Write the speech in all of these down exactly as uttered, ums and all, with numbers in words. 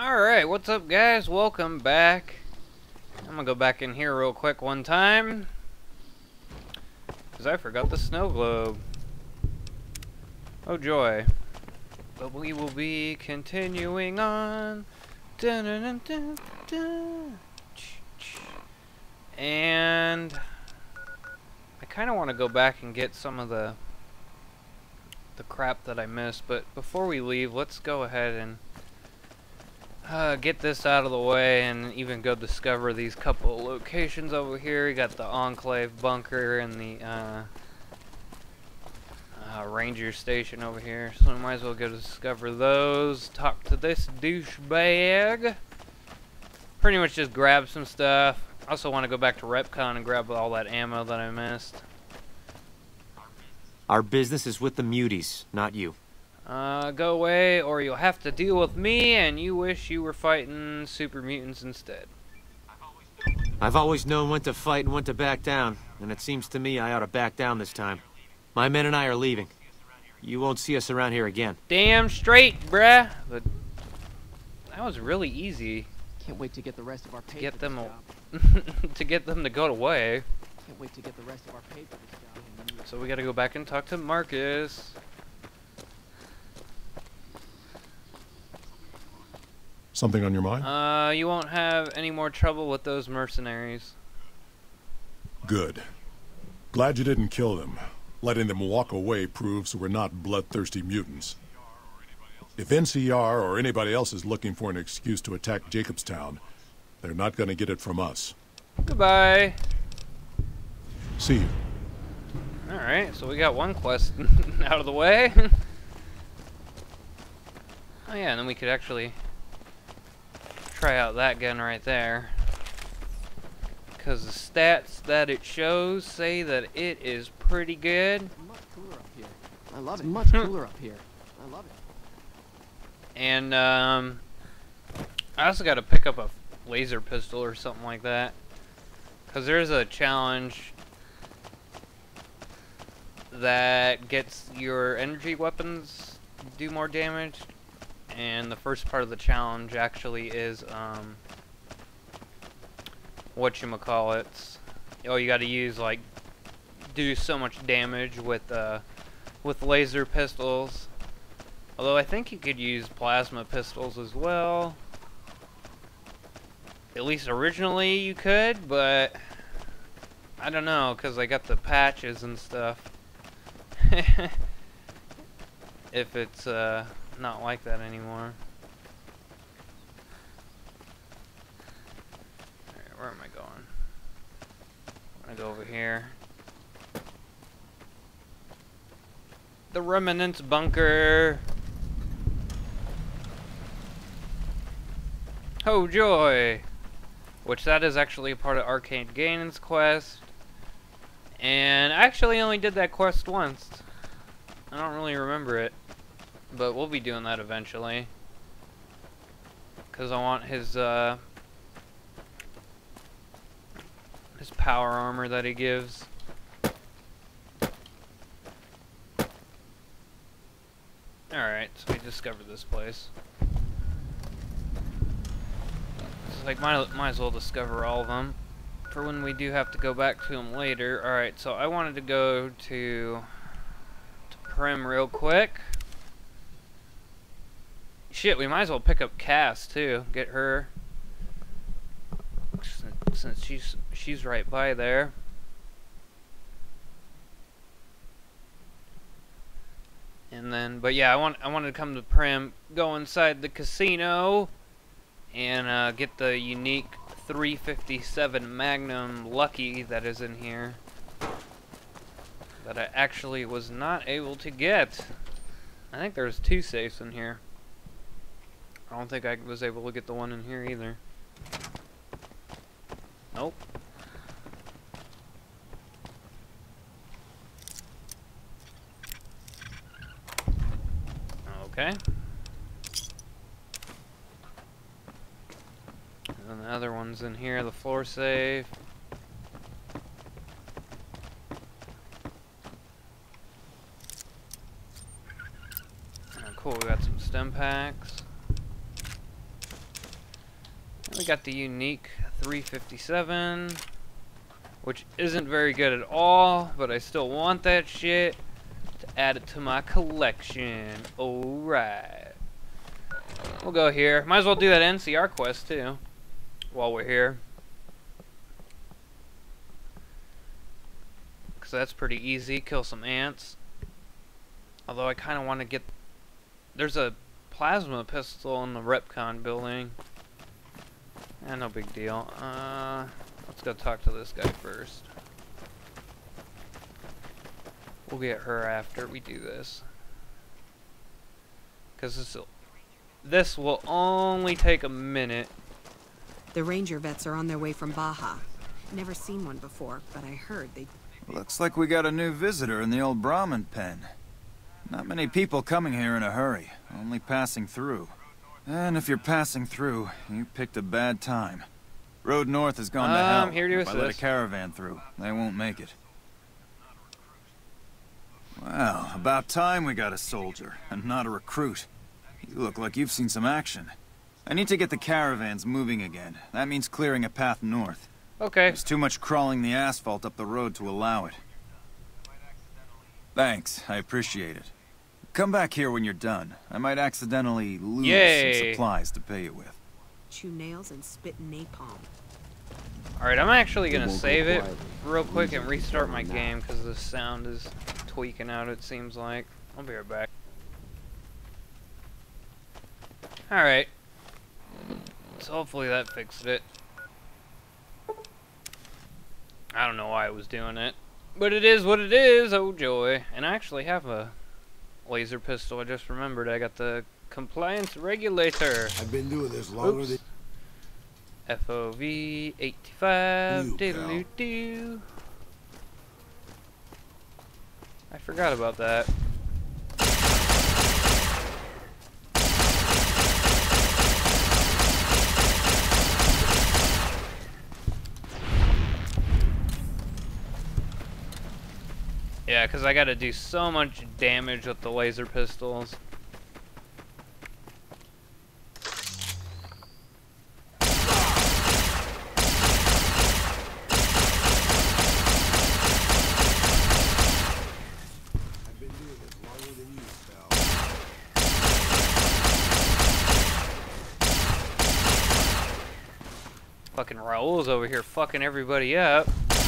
Alright, what's up guys? Welcome back. I'm gonna go back in here real quick one time, because I forgot the snow globe. Oh joy. But we will be continuing on. Dun -dun -dun -dun -dun. And I kind of want to go back and get some of the the crap that I missed, but before we leave, let's go ahead and Uh, get this out of the way and even go discover these couple locations over here. We got the Enclave bunker and the uh, uh, Ranger station over here, so we might as well go discover those. Talk to this douchebag. Pretty much just grab some stuff. Also want to go back to Repcon and grab all that ammo that I missed. Our business is with the muties, not you. Uh, go away, or you'll have to deal with me, and you wish you were fighting super mutants instead. I've always known when to fight and when to back down, and it seems to me I ought to back down this time. My men and I are leaving. You won't see us around here again. Damn straight, bruh. But that was really easy. Can't wait to get the rest of our pay. To get for them, this job. to get them to go away. Can't wait to get the rest of our pay for this job. So we gotta go back and talk to Marcus. Something on your mind? Uh, you won't have any more trouble with those mercenaries. Good. Glad you didn't kill them. Letting them walk away proves we're not bloodthirsty mutants. If N C R or anybody else is looking for an excuse to attack Jacobstown, they're not gonna get it from us. Goodbye. See you. Alright, so we got one quest out of the way. Oh yeah, and then we could actually try out that gun right there, because the stats that it shows say that it is pretty good. It's much cooler up here. I love it. It's much cooler up here. I love it. And um, I also got to pick up a laser pistol or something like that, because there's a challenge that gets your energy weapons do more damage. And the first part of the challenge actually is, um, whatchamacallit. Oh, you gotta use, like, do so much damage with, uh, with laser pistols. Although I think you could use plasma pistols as well. At least originally you could, but I don't know, because I got the patches and stuff. If it's, uh... not like that anymore. Alright, where am I going? I'm gonna go over here. The Remnants bunker. Oh joy! Which that is actually a part of Arcane Gannon's quest. And I actually only did that quest once. I don't really remember it. But we'll be doing that eventually, because I want his uh, his power armor that he gives. Alright, so we discovered this place. It's like, might, might as well discover all of them for when we do have to go back to them later. Alright, so I wanted to go to, to Prim real quick. Shit, we might as well pick up Cass too. Get her, since she's she's right by there. And then, but yeah, I want I wanted to come to Prim, go inside the casino, and uh, get the unique three fifty-seven Magnum Lucky that is in here that I actually was not able to get. I think there's two safes in here. I don't think I was able to get the one in here either. Nope. Okay. And then the other one's in here, the floor safe. Oh, cool, we got some stem packs. We got the unique three fifty-seven, which isn't very good at all, but I still want that shit to add it to my collection. Alright. We'll go here. Might as well do that N C R quest too, while we're here. Because that's pretty easy. Kill some ants. Although I kind of want to get... There's a plasma pistol in the Repcon building. Eh, no big deal. Uh, let's go talk to this guy first. We'll get her after we do this. Because this, this will only take a minute. The ranger vets are on their way from Baja. Never seen one before, but I heard they... Looks like we got a new visitor in the old Brahmin pen. Not many people coming here in a hurry, only passing through. And if you're passing through, you picked a bad time. Road north has gone to hell. Um, here to If I let a assist. caravan through, they won't make it. Well, about time we got a soldier, and not a recruit. You look like you've seen some action. I need to get the caravans moving again. That means clearing a path north. Okay. There's too much crawling the asphalt up the road to allow it. Thanks, I appreciate it. Come back here when you're done. I might accidentally lose Yay. some supplies to pay you with. chew nails and spit napalm. Alright, I'm actually gonna won't go save it quietly. real quick and Easy. restart my Now. game because the sound is tweaking out, it seems like. I'll be right back. Alright. So hopefully that fixed it. I don't know why I was doing it. But it is what it is, oh joy. And I actually have a laser pistol, I just remembered. I got the compliance regulator. I've been doing this longer Oops. than... F O V eighty-five, You, diddle doo. I forgot about that. Yeah, because I gotta do so much damage with the laser pistols. I've been doing this longer than you, pal. Fucking Raul's over here fucking everybody up.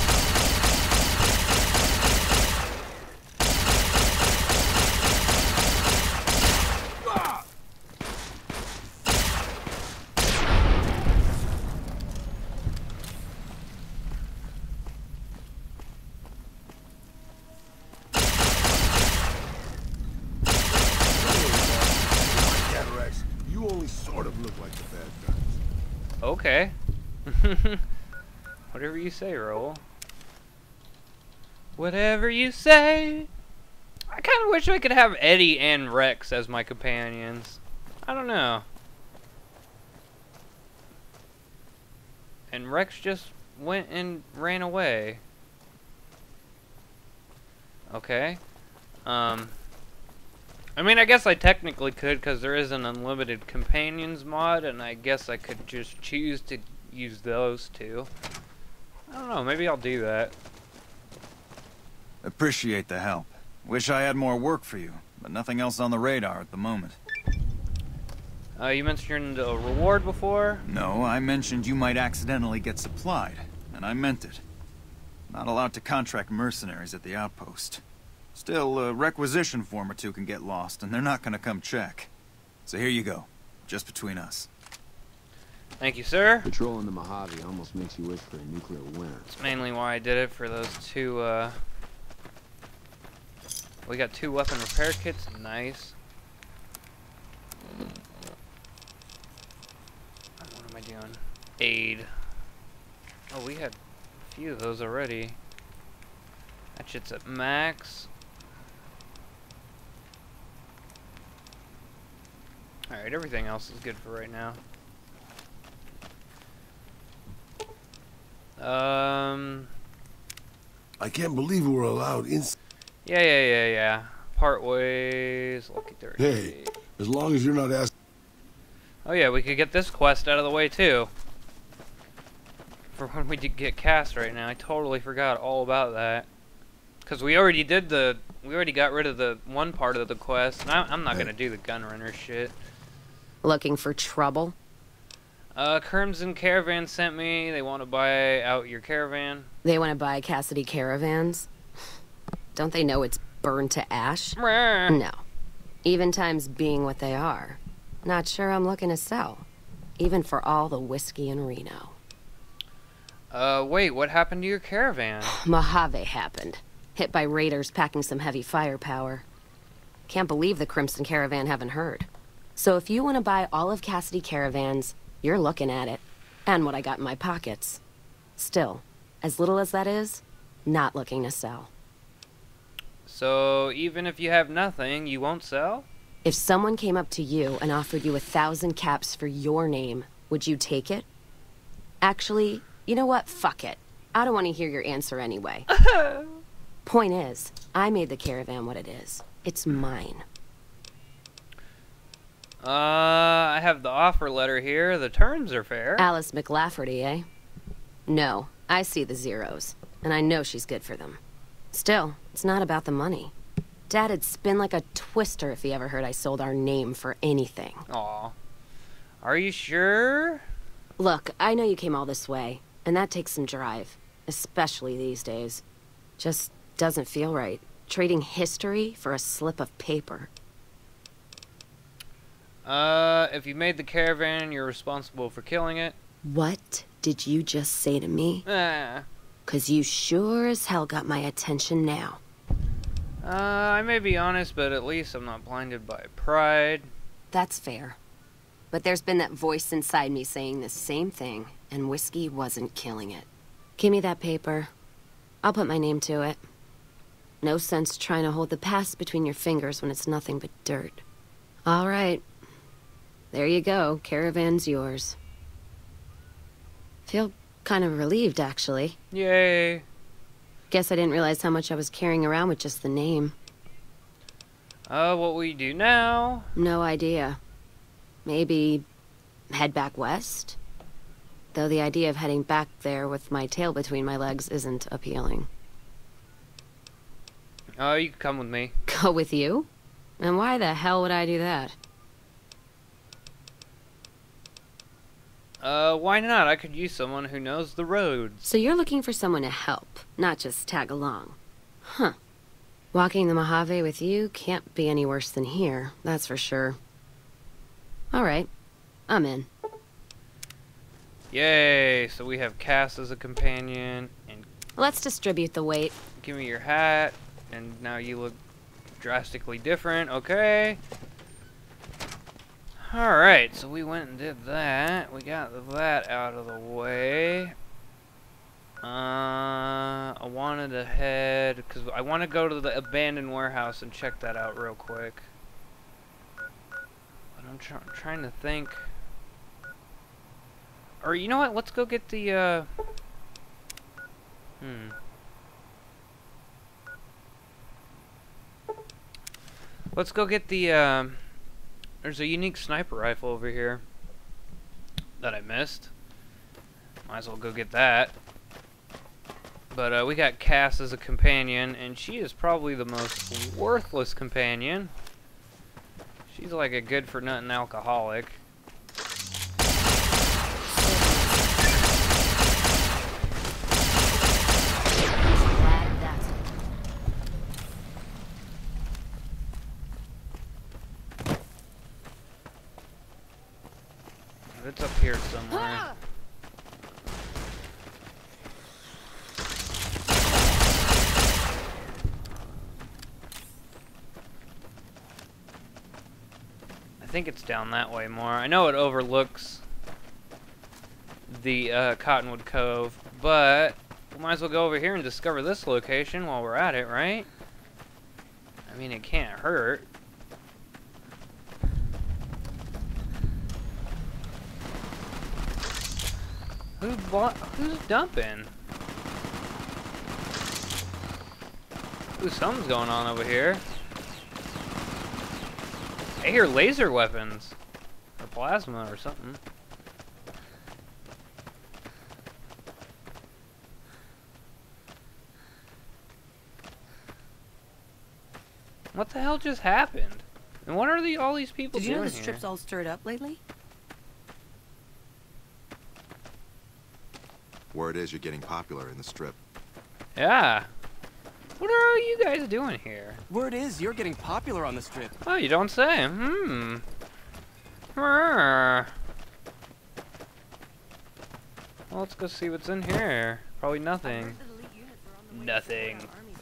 Cataracts, you only sort of look like the bad guys. Okay. Whatever you say, Raul. Whatever you say. I kind of wish I could have Eddie and Rex as my companions. I don't know. And Rex just went and ran away. Okay. Um. I mean, I guess I technically could because there is an unlimited companions mod, and I guess I could just choose to use those two. I don't know, maybe I'll do that. Appreciate the help. Wish I had more work for you, but nothing else on the radar at the moment. Uh, you mentioned a reward before? No, I mentioned you might accidentally get supplied, and I meant it. Not allowed to contract mercenaries at the outpost. Still, a requisition form or two can get lost, and they're not gonna come check. So here you go, just between us. Thank you, sir. Patrolling the Mojave almost makes you wish for a nuclear winter. That's mainly why I did it, for those two, uh... We got two weapon repair kits, nice. What am I doing? Aid. Oh, we had a few of those already. That shit's at max. Alright, everything else is good for right now. Um... I can't believe we were allowed in. Yeah, yeah, yeah, yeah. Part ways, lucky thirty. Hey, as long as you're not asking. Oh yeah, we could get this quest out of the way too. for when we did get cast right now. I totally forgot all about that. Because we already did the... We already got rid of the one part of the quest. And I, I'm not Hey. going to do the gunrunner shit. Looking for trouble? Uh, Crimson Caravan sent me. They want to buy out your caravan. They want to buy Cassidy caravans? Don't they know it's burned to ash? Meh. No. Even times being what they are. Not sure I'm looking to sell. Even for all the whiskey in Reno. Uh, wait, what happened to your caravan? Mojave happened. Hit by raiders packing some heavy firepower. Can't believe the Crimson Caravan haven't heard. So if you want to buy all of Cassidy caravans, you're looking at it. And what I got in my pockets. Still, as little as that is, not looking to sell. So, even if you have nothing, you won't sell? If someone came up to you and offered you a thousand caps for your name, would you take it? Actually, you know what? Fuck it. I don't want to hear your answer anyway. Point is, I made the caravan what it is. It's mine. Uh, I have the offer letter here. The terms are fair. Alice McLafferty, eh? No, I see the zeros, and I know she's good for them. Still, it's not about the money. Dad'd spin like a twister if he ever heard I sold our name for anything. Aw. Are you sure? Look, I know you came all this way, and that takes some drive, especially these days. Just doesn't feel right, trading history for a slip of paper. Uh, if you made the caravan, you're responsible for killing it. What did you just say to me? Ah. 'Cause you sure as hell got my attention now. Uh, I may be honest, but at least I'm not blinded by pride. That's fair. But there's been that voice inside me saying the same thing, and whiskey wasn't killing it. Give me that paper. I'll put my name to it. No sense trying to hold the past between your fingers when it's nothing but dirt. All right. There you go. Caravan's yours. Feel kind of relieved, actually. Yay. Guess I didn't realize how much I was carrying around with just the name. Uh, what will you do now? No idea. Maybe head back west? Though the idea of heading back there with my tail between my legs isn't appealing. Oh, you can come with me. Go with you? And why the hell would I do that? Uh, why not? I could use someone who knows the roads. So you're looking for someone to help, not just tag along. Huh. Walking the Mojave with you can't be any worse than here, that's for sure. Alright, I'm in. Yay, so we have Cass as a companion, and Let's distribute the weight. give me your hat, and now you look drastically different, okay? Alright, so we went and did that. We got that out of the way. Uh, I wanted to head, because I want to go to the abandoned warehouse and check that out real quick. But I'm try trying to think. Or, you know what, let's go get the, uh... Hmm. Let's go get the, uh... There's a unique sniper rifle over here that I missed. Might as well go get that. But uh, we got Cass as a companion, and she is probably the most worthless companion. She's like a good-for-nothing alcoholic. It's up here somewhere. I think it's down that way more. I know it overlooks the uh, Cottonwood Cove, but we might as well go over here and discover this location while we're at it, right? I mean, it can't hurt. Who bought, who's dumping? Ooh, something's going on over here. I hear laser weapons. Or plasma or something. What the hell just happened? And what are the all these people Did you doing know the here? strip's all stirred up lately? Word is you're getting popular in the strip. Yeah. What are all you guys doing here? Word is you're getting popular on the strip. Oh, you don't say. Hmm. Well, let's go see what's in here. Probably nothing. Nothing.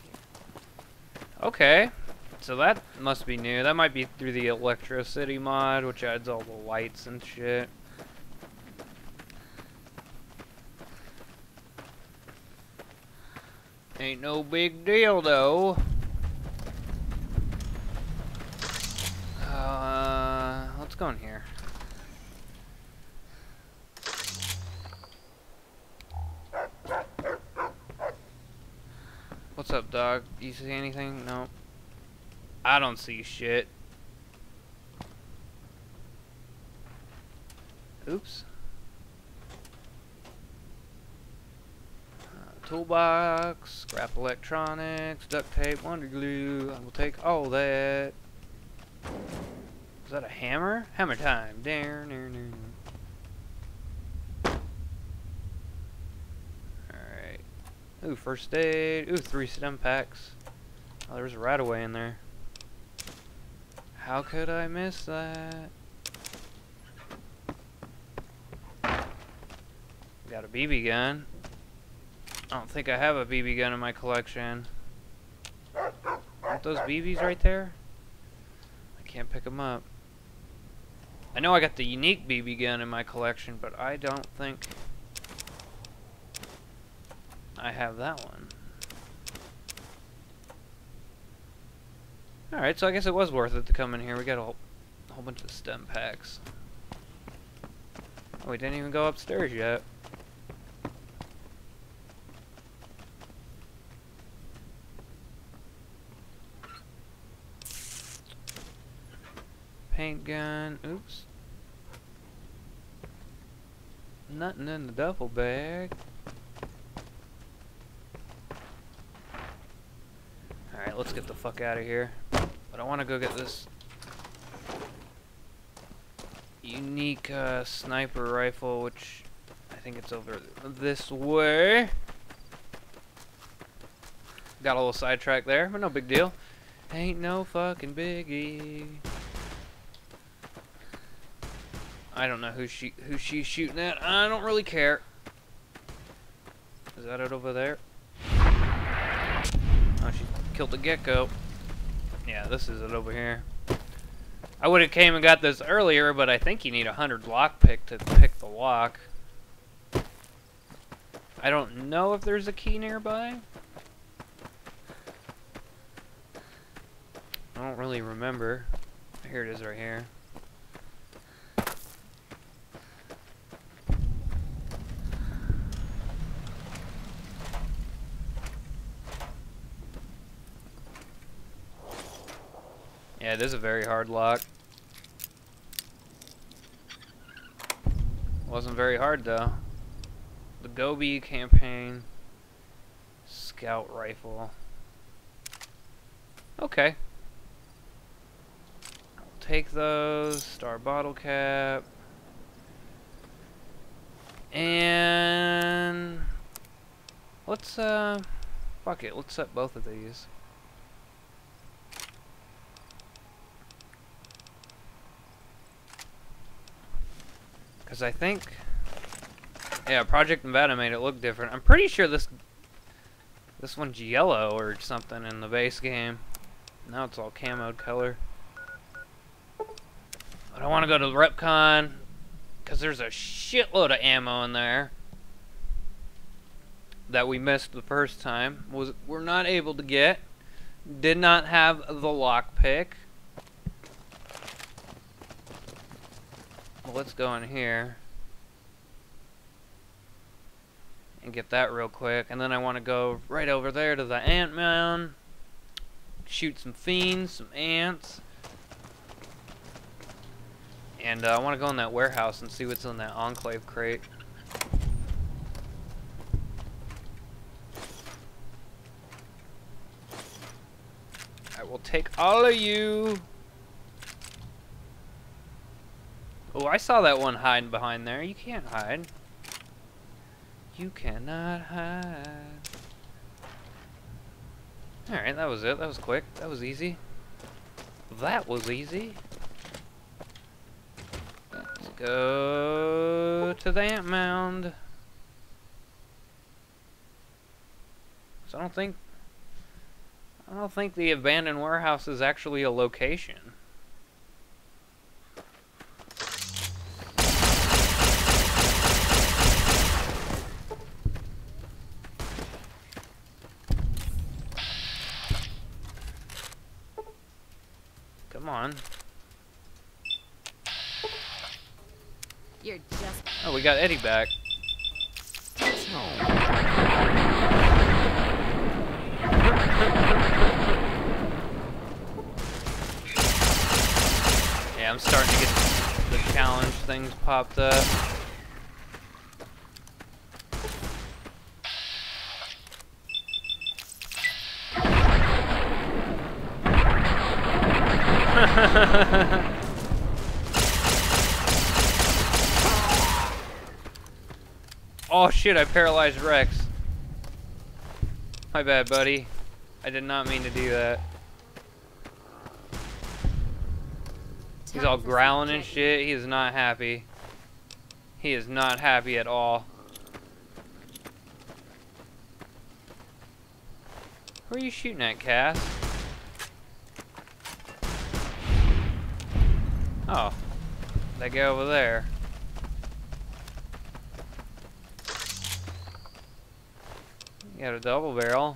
Okay. So that must be new. That might be through the Electricity mod, which adds all the lights and shit. Ain't no big deal, though. Uh, let's go in here. What's up, dog? Do you see anything? No. I don't see shit. Oops. Uh, toolbox, scrap electronics, duct tape, wonder glue. I will take all that. Is that a hammer? Hammer time. There, there, there. Alright. Ooh, first aid. Ooh, three stem packs. Oh, there's a right-of-way in there. How could I miss that? Got a B B gun. I don't think I have a B B gun in my collection. Aren't those B Bs right there? I can't pick them up. I know I got the unique B B gun in my collection, but I don't think I have that one. Alright, so I guess it was worth it to come in here. We got a whole, a whole bunch of stem packs. Oh, we didn't even go upstairs yet. Paint gun. Oops. Nothing in the duffel bag. Alright, let's get the fuck out of here. But I want to go get this unique uh, sniper rifle, which I think it's over this way. Got a little sidetracked there, but no big deal. Ain't no fucking biggie. I don't know who she who she's shooting at. I don't really care. Is that it over there? Oh, she killed the gecko. Yeah, this is it over here. I would have came and got this earlier, but I think you need a hundred lockpick to pick the lock. I don't know if there's a key nearby. I don't really remember. Here it is right here. Yeah, it is a very hard lock. Wasn't very hard though. The Gobi campaign. Scout rifle. Okay. I'll take those. Star bottle cap. And let's uh fuck it, let's set both of these. Because I think, yeah, Project Nevada made it look different. I'm pretty sure this this one's yellow or something in the base game. Now it's all camoed color. But I want to go to the Repcon because there's a shitload of ammo in there that we missed the first time. Was we're not able to get. Did not have the lockpick. Well, let's go in here and get that real quick, and then I want to go right over there to the Ant-Man, shoot some fiends, some ants, and uh, I want to go in that warehouse and see what's in that Enclave crate. Alright, will take all of you. Oh, I saw that one hiding behind there. You can't hide. You cannot hide. Alright, that was it. That was quick. That was easy. That was easy. Let's go to the ant mound. So I don't think I don't think the abandoned warehouse is actually a location. Come on. You're just... Oh, we got Eddie back. Yeah, I'm starting to get the challenge things popped up. Oh shit, I paralyzed Rex. My bad, buddy. I did not mean to do that. He's all growling and shit. He is not happy. He is not happy at all. Who are you shooting at, Cass? Oh. That guy over there. You got a double barrel.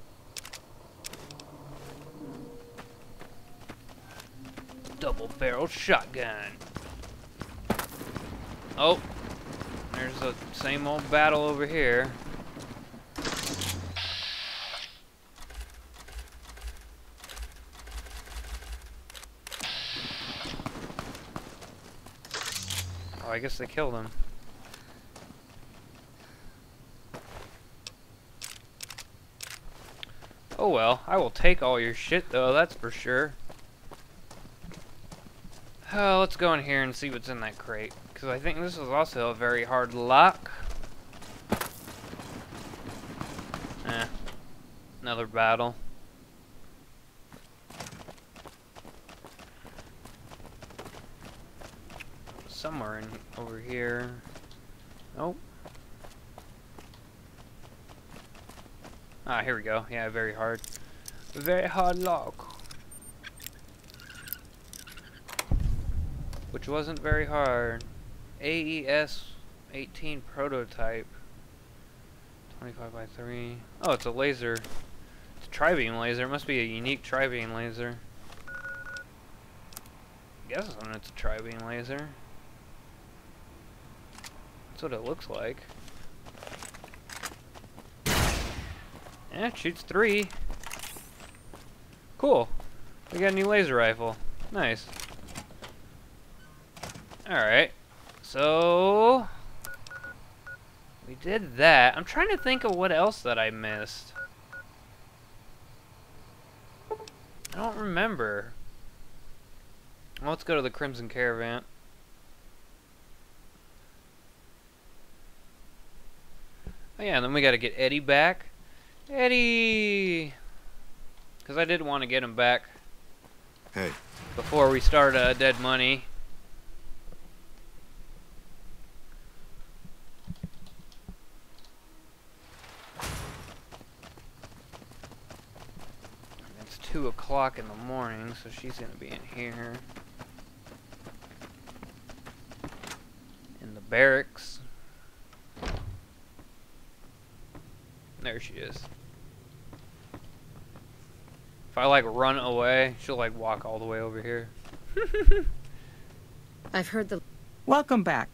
Double barrel shotgun. Oh, there's the same old battle over here. Oh, I guess they killed him. Oh well, I will take all your shit though, that's for sure. Oh, let's go in here and see what's in that crate. Because I think this is also a very hard lock. Eh. Another battle. Somewhere in over here. Nope. Ah, here we go. Yeah, very hard. Very hard lock. Which wasn't very hard. A E S eighteen prototype. twenty-five by three. Oh, it's a laser. It's a tri-beam laser. It must be a unique tri-beam laser. I guess it's a tri-beam laser. That's what it looks like. Yeah, it shoots three. Cool. We got a new laser rifle. Nice. Alright. So... we did that. I'm trying to think of what else that I missed. I don't remember. Well, let's go to the Crimson Caravan. Oh yeah, and then we gotta get Eddie back. Eddie! Because I did want to get him back. Hey. Before we start uh, Dead Money. It's two o'clock in the morning, so she's gonna be in here. In the barracks. There she is. If I like run away, she'll like walk all the way over here. I've heard the... Welcome back.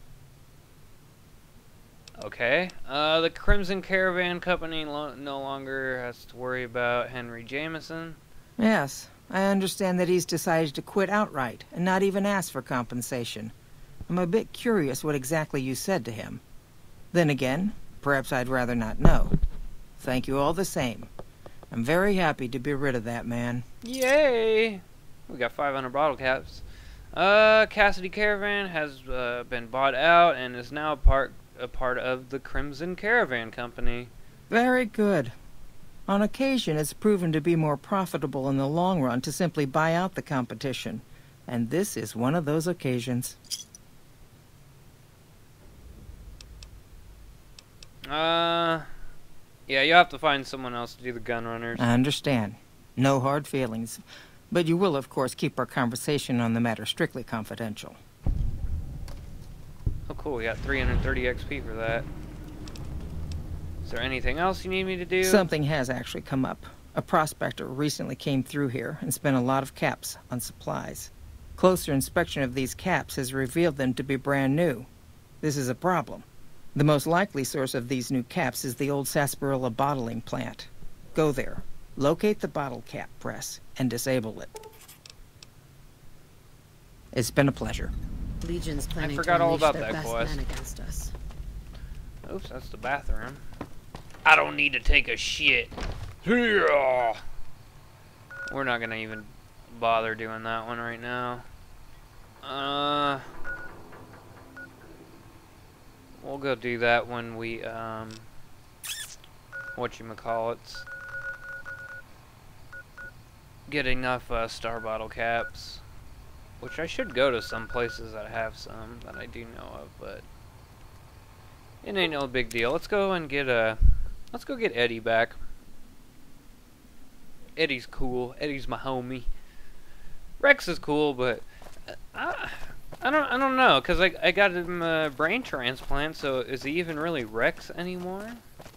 Okay. Uh, the Crimson Caravan Company lo no longer has to worry about Henry Jameson. Yes, I understand that he's decided to quit outright and not even ask for compensation. I'm a bit curious what exactly you said to him. Then again, perhaps I'd rather not know. Thank you all the same. I'm very happy to be rid of that man. Yay! We got five hundred bottle caps. Uh, Cassidy Caravan has uh, been bought out and is now part a part of the Crimson Caravan Company. Very good. On occasion, it's proven to be more profitable in the long run to simply buy out the competition. And this is one of those occasions. Uh, yeah, you have to find someone else to do the gun runners. I understand. No hard feelings. But you will, of course, keep our conversation on the matter strictly confidential. Oh, cool. We got three hundred thirty X P for that. Is there anything else you need me to do? Something has actually come up. A prospector recently came through here and spent a lot of caps on supplies. Closer inspection of these caps has revealed them to be brand new. This is a problem. The most likely source of these new caps is the old sarsaparilla bottling plant. Go there, locate the bottle cap press, and disable it. It's been a pleasure. Legion's planning I forgot to all unleash about their that best quest. men against us. Oops, that's the bathroom. I don't need to take a shit. Yeah. We're not gonna even bother doing that one right now. Uh, we'll go do that when we um, whatchamacallits, get enough uh, star bottle caps. Which I should go to some places that have some that I do know of, but it ain't no big deal. Let's go and get a. Let's go get Eddie back. Eddie's cool. Eddie's my homie. Rex is cool, but I, I don't. I don't know, cause I I got him a brain transplant. So is he even really Rex anymore?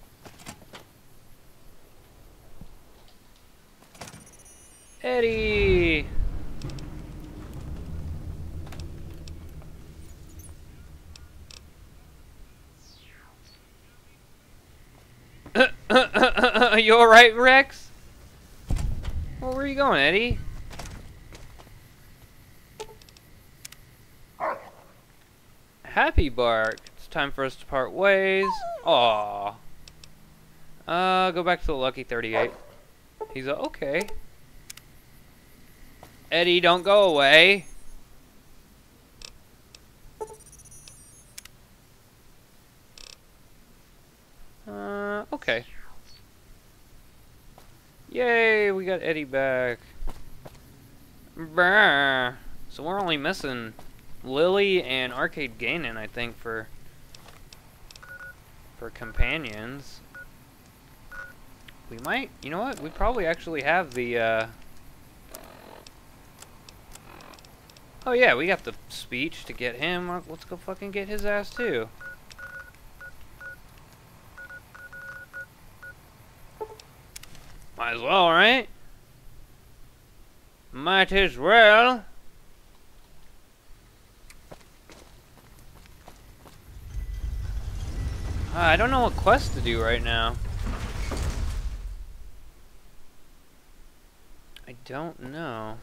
Eddie. You alright, Rex? Well, where are you going, Eddie? Happy bark. It's time for us to part ways. Aww. Uh, go back to the Lucky thirty-eight. He's a, okay. Eddie, don't go away. Uh, okay. Yay, we got Eddie back. Brr. So we're only missing Lily and Arcade Gannon, I think, for for companions. We might, you know what? We probably actually have the, uh... oh yeah, we got the speech to get him. Let's go fucking get his ass, too. Might as well, right? Might as well. Uh, I don't know what quest to do right now. I don't know.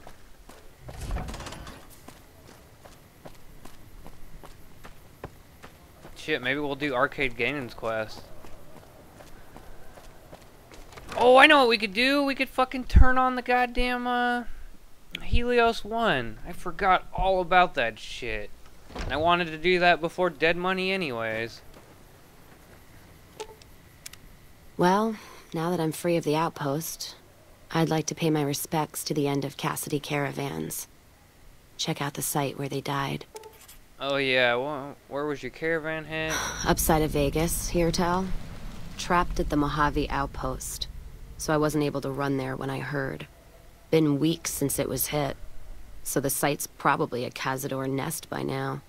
Shit, maybe we'll do Arcade Gannon's quest. Oh, I know what we could do. We could fucking turn on the goddamn, uh, Helios one. I forgot all about that shit. And I wanted to do that before Dead Money anyways. Well, now that I'm free of the outpost, I'd like to pay my respects to the end of Cassidy Caravans. Check out the site where they died. Oh yeah, well, where was your caravan head? Upside of Vegas, here, Tal. Trapped at the Mojave outpost. So I wasn't able to run there when I heard. Been weeks since it was hit. So the site's probably a Cazador nest by now.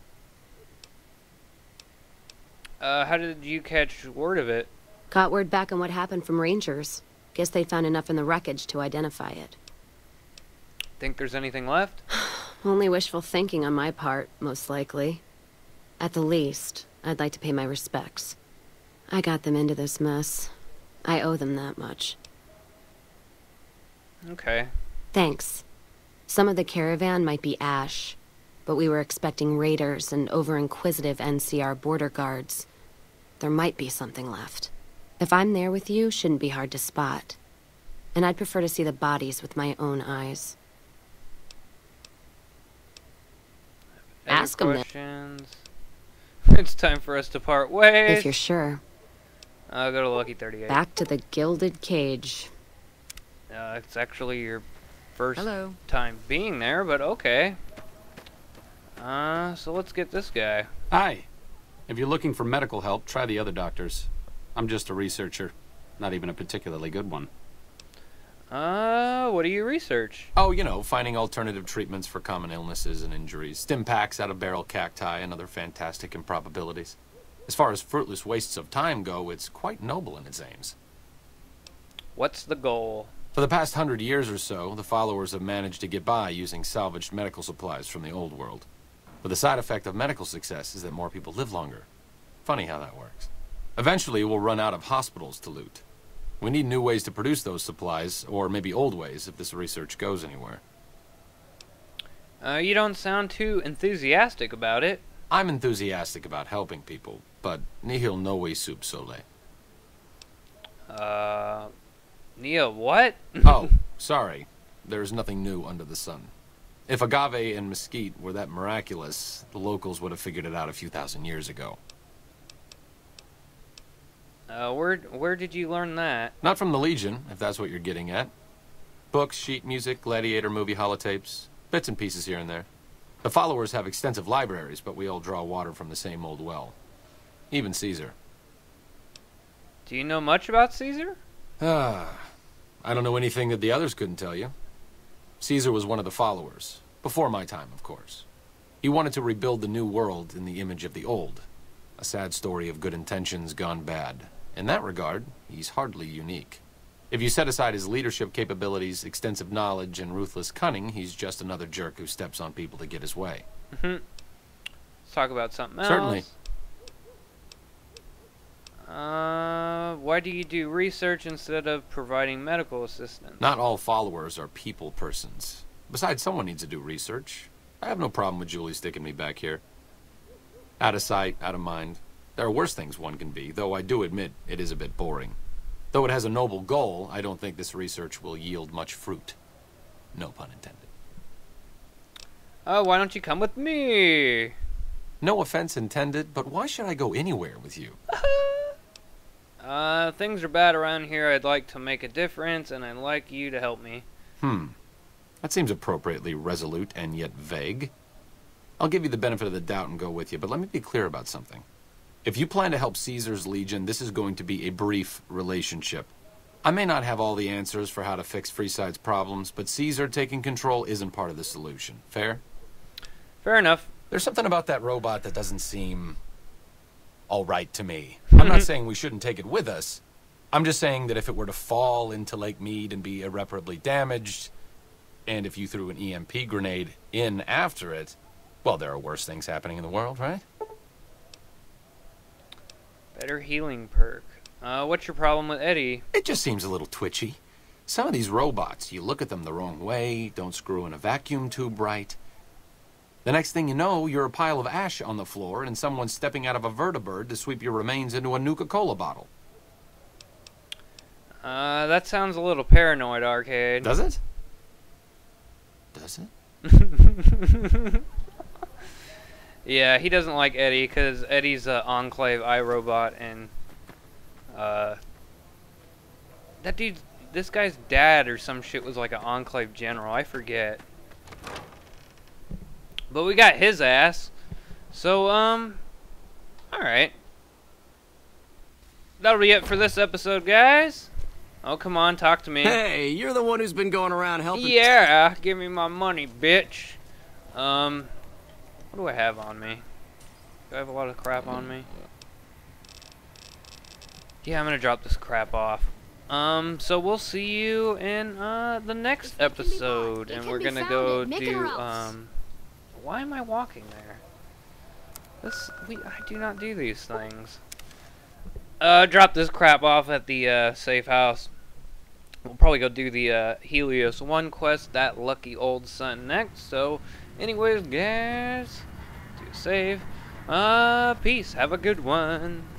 Uh, how did you catch word of it? Got word back on what happened from Rangers. Guess they found enough in the wreckage to identify it. Think there's anything left? Only wishful thinking on my part, most likely. At the least, I'd like to pay my respects. I got them into this mess. I owe them that much. Okay. Thanks. Some of the caravan might be ash, but we were expecting raiders and over-inquisitive N C R border guards. There might be something left. If I'm there with you, shouldn't be hard to spot. And I'd prefer to see the bodies with my own eyes. Other Ask 'em then. questions. It's time for us to part ways. If you're sure. I'll go to Lucky thirty-eight. Back to the gilded cage. Uh, it's actually your first Hello. time being there, but okay. Uh, so let's get this guy. Hi. If you're looking for medical help, try the other doctors. I'm just a researcher. Not even a particularly good one. Uh, what do you research? Oh, you know, finding alternative treatments for common illnesses and injuries. Stim packs out of barrel cacti and other fantastic improbabilities. As far as fruitless wastes of time go, it's quite noble in its aims. What's the goal? For the past hundred years or so, the followers have managed to get by using salvaged medical supplies from the old world. But the side effect of medical success is that more people live longer. Funny how that works. Eventually, we'll run out of hospitals to loot. We need new ways to produce those supplies, or maybe old ways if this research goes anywhere. Uh, you don't sound too enthusiastic about it. I'm enthusiastic about helping people, but nihil novi sub sole. Uh, Nia, what? Oh, sorry. There's nothing new under the sun. If agave and mesquite were that miraculous, the locals would have figured it out a few thousand years ago. Uh, where, where did you learn that? Not from the Legion, if that's what you're getting at. Books, sheet music, gladiator movie holotapes, bits and pieces here and there. The followers have extensive libraries, but we all draw water from the same old well. Even Caesar. Do you know much about Caesar? Ah, I don't know anything that the others couldn't tell you. Caesar was one of the followers. Before my time, of course. He wanted to rebuild the new world in the image of the old. A sad story of good intentions gone bad. In that regard, he's hardly unique. If you set aside his leadership capabilities, extensive knowledge, and ruthless cunning, he's just another jerk who steps on people to get his way. Mm-hmm. Let's talk about something else. Certainly. Uh, why do you do research instead of providing medical assistance? Not all followers are people persons. Besides, someone needs to do research. I have no problem with Julie sticking me back here. Out of sight, out of mind. There are worse things one can be, though I do admit it is a bit boring. Though it has a noble goal, I don't think this research will yield much fruit. No pun intended. Oh, why don't you come with me? No offense intended, but why should I go anywhere with you? uh, things are bad around here. I'd like to make a difference, and I'd like you to help me. Hmm. That seems appropriately resolute and yet vague. I'll give you the benefit of the doubt and go with you, but let me be clear about something. If you plan to help Caesar's Legion, this is going to be a brief relationship. I may not have all the answers for how to fix Freeside's problems, but Caesar taking control isn't part of the solution. Fair? Fair enough. There's something about that robot that doesn't seem all right to me. I'm not saying we shouldn't take it with us. I'm just saying that if it were to fall into Lake Mead and be irreparably damaged, and if you threw an E M P grenade in after it, well, there are worse things happening in the world, right? Better healing perk. Uh, what's your problem with Eddie? It just seems a little twitchy. Some of these robots, you look at them the wrong way, don't screw in a vacuum tube right. The next thing you know, you're a pile of ash on the floor and someone's stepping out of a vertibird to sweep your remains into a Nuka-Cola bottle. Uh, that sounds a little paranoid, Arcade. Does it? Does it? Yeah, he doesn't like Eddie because Eddie's a Enclave iRobot, and uh, that dude, this guy's dad or some shit was like an Enclave general. I forget. But we got his ass. So, um, alright. That'll be it for this episode, guys. Oh, come on, talk to me. Hey, you're the one who's been going around helping. Yeah, give me my money, bitch. Um, what do I have on me? Do I have a lot of crap on me? Yeah, I'm gonna drop this crap off. Um, so we'll see you in, uh, the next episode. And we're gonna go do, um... Why am I walking there? This, we, I do not do these things. Uh, drop this crap off at the, uh, safe house. We'll probably go do the, uh, Helios one quest, that lucky old son next. So, anyways, guys, do save. Uh, peace. Have a good one.